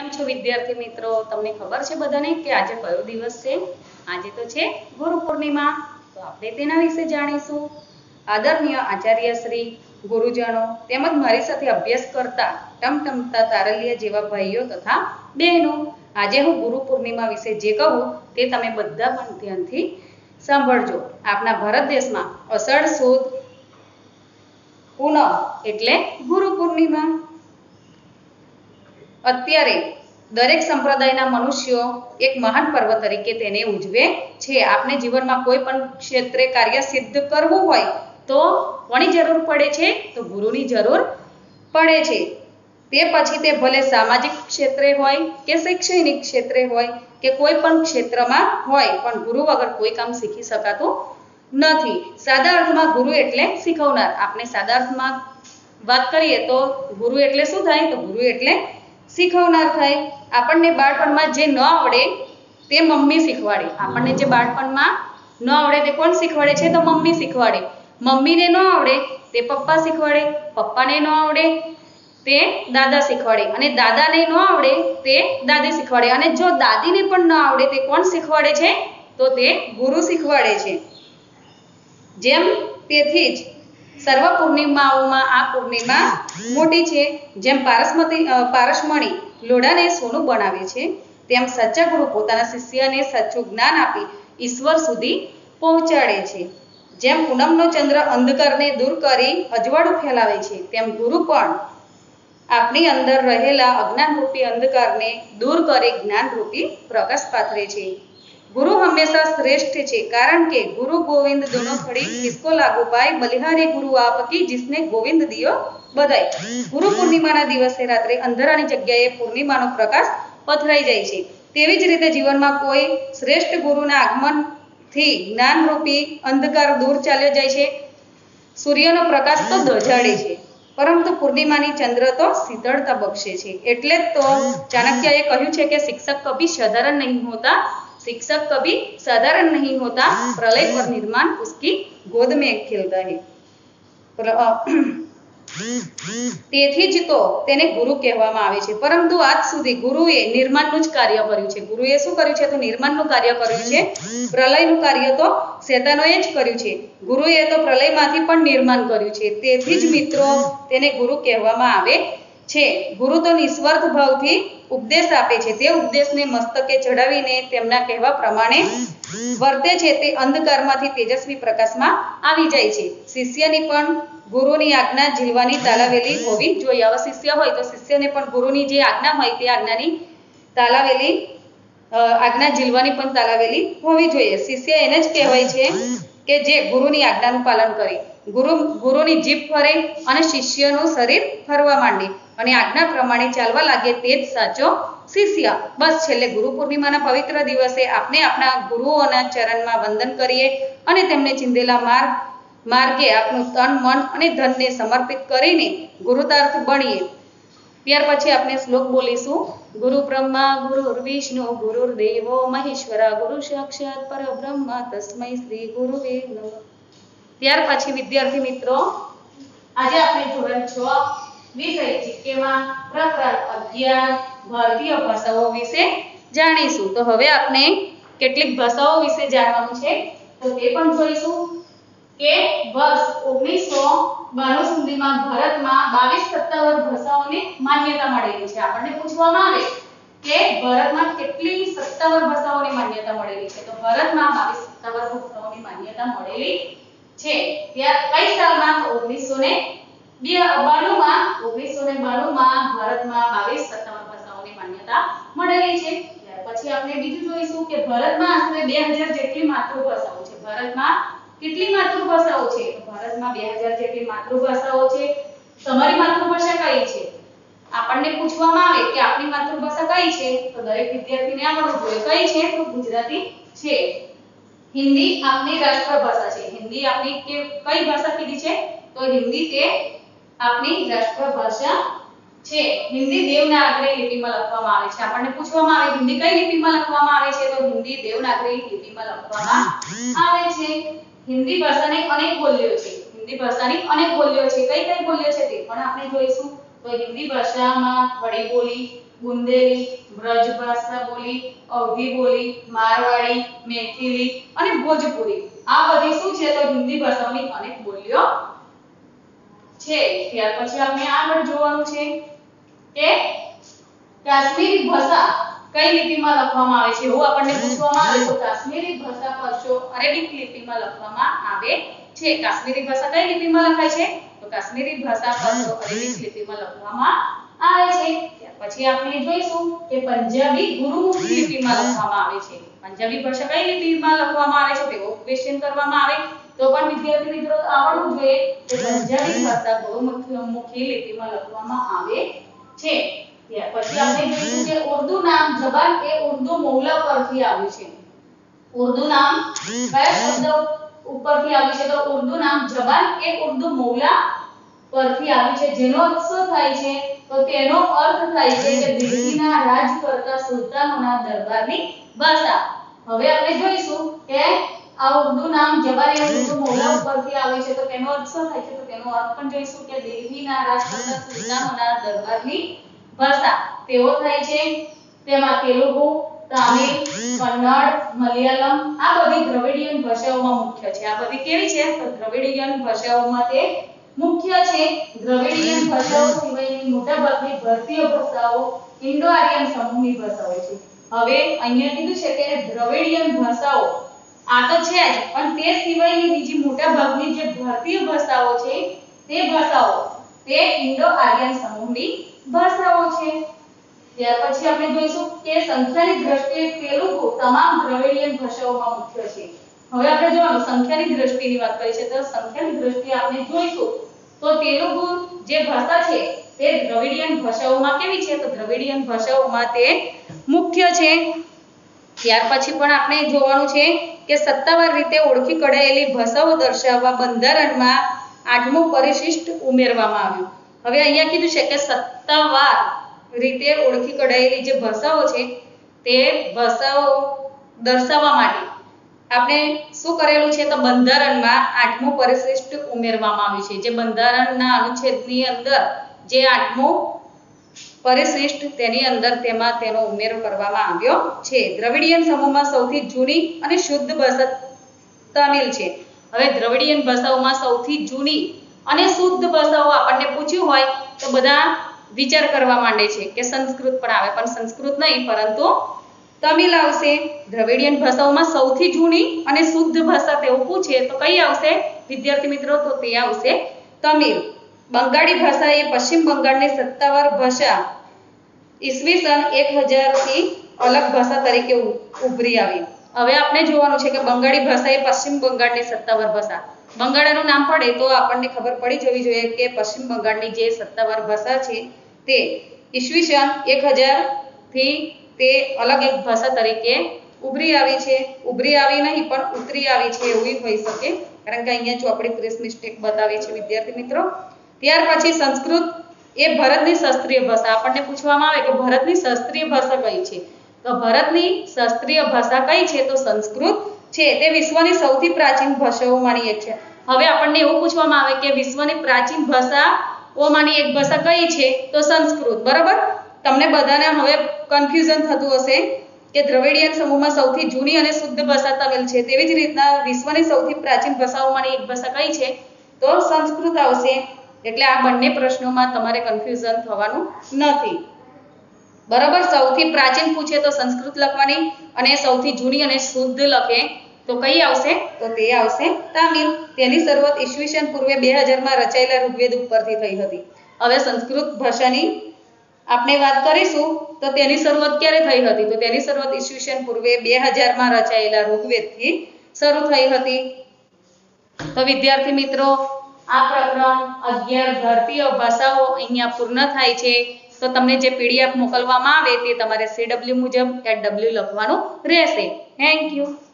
છો વિદ્યાર્થી મિત્રો? તમને ખબર છે બધાને કે આજે કયો દિવસ છે? આજે તો છે ગુરુ પૂર્ણિમા. તો આપણે તેના વિશે જાણીશું. આદરણીય આચાર્ય શ્રી, ગુરુજનો તેમજ મારી સાથે અભ્યાસ કરતા ટમટમતા તારલિયા જેવા ભાઈઓ તથા બહેનો, આજે હું ગુરુ પૂર્ણિમા વિશે જે કહું તે તમે બધા પણ ધ્યાનથી સાંભળજો. આપણા ભારત દેશમાં અષાઢ સુદ પૂનમ એટલે ગુરુ પૂર્ણિમા. અત્યારે દરેક સંપ્રદાયના મનુષ્યો એક મહાન પર્વ તરીકે તેને ઉજવે છે. આપણે જીવનમાં કોઈ પણ ક્ષેત્રે કાર્ય સિદ્ધ કરવું હોય તો કોની જરૂર પડે છે? તો ગુરુની જરૂર પડે છે. તે પછી તે ભલે સામાજિક ક્ષેત્રે હોય કે શૈક્ષણિક ક્ષેત્રે હોય કે કોઈ પણ ક્ષેત્રમાં હોય, પણ ગુરુ વગર કોઈ કામ શીખી શકાતું નથી. સાદા અર્થમાં ગુરુ એટલે શીખવનાર. આપણે સાદા અર્થમાં વાત કરીએ તો ગુરુ એટલે શું થાય? તો ગુરુ એટલે શીખવનાર થાય. આપણને બાળપણમાં જે ન આવડે તે મમ્મી શીખવાડે. આપણને જે બાળપણમાં ન આવડે તે કોણ શીખવાડે છે? તો મમ્મી શીખવાડે. મમ્મીને ન આવડે તે પપ્પા શીખવાડે. પપ્પાને ન આવડે તે દાદા શીખવાડે. અને દાદાને ન આવડે તે દાદી શીખવાડે. અને જો દાદીને પણ ન આવડે તે કોણ શીખવાડે છે? તો તે ગુરુ શીખવાડે છે. જેમ તેથી જ સર્વ પૂર્ણિમાઓમાં આ પૂર્ણિમા મોટી છે. જેમ પારસમણી લોઢાને સોનું બનાવે છે, તેમ સાચા ગુરુ પોતાના શિષ્યને સાચું જ્ઞાન આપી ઈશ્વર સુધી પહોંચાડે છે. જેમ પૂનમનો ચંદ્ર અંધકારને દૂર કરી અજવાળું ફેલાવે છે, તેમ ગુરુ પણ આપણી અંદર રહેલા અજ્ઞાનરૂપી અંધકારને દૂર કરી જ્ઞાનરૂપી પ્રકાશ પાથરે છે. गुरु हमेशा श्रेष्ठ है, कारण के गुरु गोविंद दोनों खड़ी किसको लागू पाए, बलिहारी गुरु आपकी जिसने गोविंद दियो बधाई. गुरु पूर्णिमा दिवसे रात्रे अंधारानी जग्याए पूर्णिमानो प्रकाश पथराई जाय छे. तेवी ज रीते जीवनमां कोई श्रेष्ठ गुरुना आगमनथी ज्ञानरूपी अंधकार दूर चाल्यो जाय छे. सूर्यनो प्रकाश तो दजाड़े छे, परंतु पूर्णिमानी चंद्र तो शीतलता बक्षे छे. एटले तो चाणक्यए कह्युं छे के शिक्षक कभी साधारण नहीं होता, शिक्षक कभी साधारण नहीं होता, प्रलय पर निर्माण उसकी गोद में खिलता है. તેથી જ તો તેને ગુરુ કહેવામાં આવે છે. પરંતુ આજ સુધી ગુરુએ નિર્માણનું જ કાર્ય કર્યું છે. ગુરુએ શું કર્યું છે? તો નિર્માણનું કાર્ય કર્યું છે. પ્રલયનું કાર્ય તો શેતાનોએ જ કર્યું છે. ગુરુએ તો પ્રલયમાંથી પણ નિર્માણ કર્યું છે. તેથી જ મિત્રો તેને ગુરુ કહેવામાં આવે છે. ગુરુ તો નિસ્વાર્થ ભાવથી ઉપદેશ આપે છે. તે ઉપદેશને મસ્તકે ચડાવીને તેમના કહેવા પ્રમાણે વર્તે છે. તે અંધકારમાંથી તેજસ્વી પ્રકાશમાં આવી જાય છે. શિષ્યની પણ ગુરુની આજ્ઞા ઝીલવાની તાલાવેલી હોવી જોઈએ. આવા શિષ્ય હોય તો શિષ્યને પણ ગુરુની જે આજ્ઞા હોય તે આજ્ઞાની તાલાવેલી આજ્ઞા ઝીલવાની પણ તાલાવેલી હોવી જોઈએ. શિષ્ય એને જ કહેવાય છે કે જે ગુરુની આજ્ઞાનું પાલન કરે. ગુરુની જીભ ફરે અને શિષ્યનું શરીર ફરવા માંડે અને આજ્ઞા પ્રમાણે ચાલવા લાગે તે જ સાચો શિષ્ય. બસ છેલ્લે ગુરુ પૂર્ણિમાના પવિત્ર દિવસે આપણે આપણા ગુરુઓના ચરણમાં વંદન કરીએ અને તેમને ચિંધેલા માર્ગે આપણું તન, મન અને ધનને સમર્પિત કરીને ગુરુતાર્થ બનીએ. ત્યાર પછી આપણે શ્લોક બોલીશું. ગુરુ બ્રહ્મા ગુરુર્વિષ્ણુ ગુરુર્દેવો મહેશ્વરા ગુરુ સાક્ષાત પરબ્રહ્મ તસ્મૈ શ્રી ગુરુવે નમઃ. ત્યાર પછી વિદ્યાર્થી મિત્રો આજે આપણે ધોરણ 6 વિષય જીકેમાં પ્રકરણ 11 ભારતીય ભાષાઓ વિશે જાણીશું. તો હવે આપણે કેટલીક ભાષાઓ વિશે જાણવાનું છે, તો તે પણ જોઈશું. કે વર્ષ 1992 સુધીમાં ભારતમાં 22 સત્તાવાર ભાષાઓને માન્યતા મળેલી છે. આપણને પૂછવામાં આવે કે ભારતમાં કેટલી સત્તાવાર ભાષાઓની માન્યતા મળેલી છે, તો ભારતમાં 22 સત્તાવાર ભાષાઓની માન્યતા મળેલી છે. ત્યાં કઈ સાલમાં? 1992 માં ભારતમાં 22 સત્તાવાર ભાષાઓની માન્યતા મળેલી છે. ત્યાર પછી આપણે બીજું જોઈશું કે ભારતમાં આશરે 2000 જેટલી માતૃભાષાઓ છે. ભારતમાં કેટલી માતૃભાષાઓ છે? તો ભારતમાં 2000 જેટલી માતૃભાષાઓ છે. તમારી માતૃભાષા કઈ છે? આપણને પૂછવામાં આવે કે આપની માતૃભાષા કઈ છે, તો દરેક વિદ્યાર્થીને આવડવું જોઈએ. કઈ છે? તો ગુજરાતી છે. હિન્દી આપની રાષ્ટ્રભાષા છે. હિન્દી આપની કઈ ભાષા કીધી છે? તો હિન્દી તે આપની રાષ્ટ્રભાષા છે. હિન્દી દેવનાગરી લિપિમાં લખવામાં આવે છે. આપણને પૂછવામાં આવે હિન્દી કઈ લિપિમાં લખવામાં આવે છે, તો હિન્દી દેવનાગરી લિપિમાં લખવામાં આવે છે. હિન્દી ભાષાની અનેક બોલીઓ છે. હિન્દી ભાષાની અનેક બોલીઓ છે. કઈ કઈ બોલીઓ છે તે પણ આપણે જોઈશું. તો હિન્દી ભાષામાં ખડી બોલી, બુંદેલી, બ્રજ ભાષા બોલી, અવધી બોલી, મારવાડી, મેથિલી અને ભોજપુરી આ બધી શું છે તો હિન્દી ભાષાની અનેક બોલીઓ છે। ત્યાર પછી આપણે આગળ જોવાનું છે કે કાશ્મીરી ભાષા કઈ લિપિમાં લખવામાં આવે છે એવું આપણને પૂછવામાં આવે તો કાશ્મીરી ભાષા પરસો અરેબિક લિપિમાં લખવામાં આવે છે। કાશ્મીરી ભાષા કઈ લિપિમાં લખાય છે તો કાશ્મીરી ભાષા પરસો અરેબિક લિપિમાં લખવામાં આવે છે। ત્યાર પછી આપણે જોઈશું કે પંજાબી ગુરુમુખી લિપિમાં લખવામાં આવે છે। પંજાબી ભાષા કઈ લિપિમાં લખવામાં આવે છે તેવો ક્વેશ્ચન કરવામાં આવે તો પણ વિદ્યાર્થી મિત્રો આવડવું જોઈએ કે પંજાબી ભાષા ગુરુમુખી લિપિમાં લખવામાં આવે છે। ત્યાર પછી આપણે જોઈશું કે ઉર્દુ નામ જબાન એ ઉર્દુ મૌલા પરથી આવ્યું છે। ઉર્દુ નામ કયા શબ્દ ઉપરથી આવ્યું છે તો ઉર્દુ નામ જબાન એ ઉર્દુ મૌલા પરથી આવ્યું છે જેનો અર્થ શું થાય છે તો તેનો અર્થ થાય છે કે દિલ્હીના રાજ કરતા સુલતાનોના દરબારની ભાષા। હવે આપણે જોઈશું કે આ ઉર્દુ નામ જબાન એ ઉર્દુ મૌલા પરથી આવ્યું છે તો તેનો અર્થ શું થાય છે તો તેનો અર્થ પણ જોઈશું કે દિલ્હીના રાજ કરતા સુલતાનોના દરબારની ભાષા તેવો થાય છે। તેમાં તેલુગુ, તમિલ, કન્નડ, મલયાલમ આ બધી દ્રવિડિયન ભાષાઓમાં મુખ્ય છે। આ બધી કેવી છે તો દ્રવિડિયન ભાષાઓમાં તે મુખ્ય છે। દ્રવિડિયન ભાષાઓ સિવાયની મોટાભાગની ભારતીય ભાષાઓ ઇન્ડો આર્યન સમૂહની ભાષાઓ છે। હવે અહીંયા કીધું છે કે દ્રવિડિયન ભાષાઓ આ તો છે જ પણ તે સિવાયની બીજી મોટાભાગની જે ભારતીય ભાષાઓ છે તે ભાષાઓ તે ઇન્ડો આર્યન સમૂહની ભાષાઓ છે। ત્યાર પછી આપણે જોઈશું કે સંખ્યાની દ્રષ્ટિએ તેલુગુ તમામ દ્રવિડિયન ભાષાઓમાં મુખ્ય છે। હવે આપણે જોવાનું સંખ્યાની દ્રષ્ટિની વાત કરી છે તો સંખ્યાની દ્રષ્ટિએ આપણે જોઈશું તો તેલુગુ જે ભાષા છે તે દ્રવિડિયન ભાષાઓમાં કેવી છે તો દ્રવિડિયન ભાષાઓમાં તે મુખ્ય છે। ત્યાર પછી પણ આપણે જોવાનું છે કે સત્તાવાર રીતે ઓળખી કઢાયેલી ભાષાઓ દર્શાવવા બંધારણમાં 8મું પરિશિષ્ટ ઉમેરવામાં આવ્યું। હવે અહીંયા કીધું છે કે સત્તાવાર રીતે ઓળખી કઢાયેલી જે ભાષાઓ છે તે ભાષાઓ દર્શાવવા માટે આપણે શું કરેલું છે તો બંધારણમાં 8મું પરિશિષ્ટ ઉમેરવામાં આવ્યું છે। જે બંધારણના અનુચ્છેદની અંદર જે 8મું પરિશિષ્ટ તેની અંદર તેમાં તેનો ઉમેરો કરવામાં આવ્યો છે। દ્રવિડિયન સમૂહમાં સૌથી જૂની અને શુદ્ધ ભાષા તમિલ છે। હવે દ્રવિડિયન ભાષાઓમાં સૌથી જૂની અને શુદ્ધ ભાષાઓ આપણને પૂછ્યું હોય તો બધા વિચાર કરવા માંડે છે કે સંસ્કૃત પણ આવે પણ સંસ્કૃત નહીં પરંતુ તમિલ આવશે। દ્રવિડિયન ભાષાઓમાં સૌથી જૂની અને શુદ્ધ ભાષા તેવું પૂછે તો કઈ આવશે વિદ્યાર્થી મિત્રો તો તે આવશે તમિલ। બંગાળી ભાષા એ પશ્ચિમ બંગાળની સત્તાવાર ભાષા ઈસવીસન 1000 થી અલગ ભાષા તરીકે ઉભરી આવી। હવે આપણે જોવાનું છે કે બંગાળી ભાષા એ પશ્ચિમ બંગાળની સત્તાવાર ભાષા બંગાળનું નામ પડે તો આપણને ખબર પડી જવી જોઈએ કે પશ્ચિમ બંગાળની જે સત્તાવાર ભાષા છે તે ઈસવીસન 1000 થી તે અલગ એક ભાષા તરીકે ઉભરી આવી છે। ઉભરી આવી નહીં પણ ઉતરી આવી છે એવું હોઈ શકે કારણ કે અહીંયા ચોપડી પ્રેસ મિસ્ટેક બતાવી છે વિદ્યાર્થી મિત્રો। ત્યાર પછી સંસ્કૃત એ ભારતની શાસ્ત્રીય ભાષા આપણને પૂછવામાં આવે કે ભારતની શાસ્ત્રીય ભાષા કઈ છે તો ભારતની શાસ્ત્રીય ભાષા કઈ છે તો સંસ્કૃત છે। તે વિશ્વની સૌથી પ્રાચીન ભાષાઓમાંની એક છે। હવે આપણને એવું પૂછવામાં આવે કે વિશ્વની પ્રાચીન ભાષાઓમાંની એક ભાષા કઈ છે તો સંસ્કૃત। બરાબર તમને બધાને હવે કન્ફ્યુઝન થતું હશે કે દ્રવિડિયન સમૂહમાં સૌથી જૂની અને શુદ્ધ ભાષા તમિલ છે તેવી જ રીતના વિશ્વની સૌથી પ્રાચીન ભાષાઓમાંની એક ભાષા કઈ છે તો સંસ્કૃત આવશે। એટલે આ બંને પ્રશ્નોમાં તમારે કન્ફ્યુઝન થવાનું નથી। બરાબર સૌથી પ્રાચીન પૂછે તો સંસ્કૃત લખવાની અને સૌથી જૂની અને શુદ્ધ લખે તો કઈ આવશે તો તે આવશે તમિલ। તેની શરૂઆત ઈસવીસન પૂર્વે 2000 માં રચાયેલા ઋગ્વેદ ઉપરથી થઈ હતી। હવે સંસ્કૃત ભાષાની આપણે વાત કરીશું તો તેની શરૂઆત ક્યારે થઈ હતી તો તેની શરૂઆત ઈસવીસન પૂર્વે 2000 માં રચાયેલા ઋગ્વેદથી શરૂ થઈ હતી। તો વિદ્યાર્થી મિત્રો આ પ્રકરણ 11 ભારતીય ભાષાઓ અહીંયા પૂર્ણ થાય છે। તો તમને જે પીડીએફ મોકલવામાં આવે તે તમારે CW મુજબ @w લખવાનું રહેશે। Thank you.